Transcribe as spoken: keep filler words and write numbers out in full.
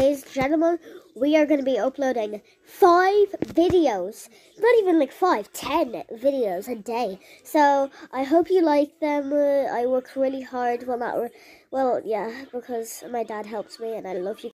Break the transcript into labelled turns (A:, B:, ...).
A: ladies and gentlemen, we are going to be uploading five videos. Not even like five, ten videos a day. So I hope you like them. Uh, I work really hard. Well, not, re- well, yeah, because my dad helps me and I love you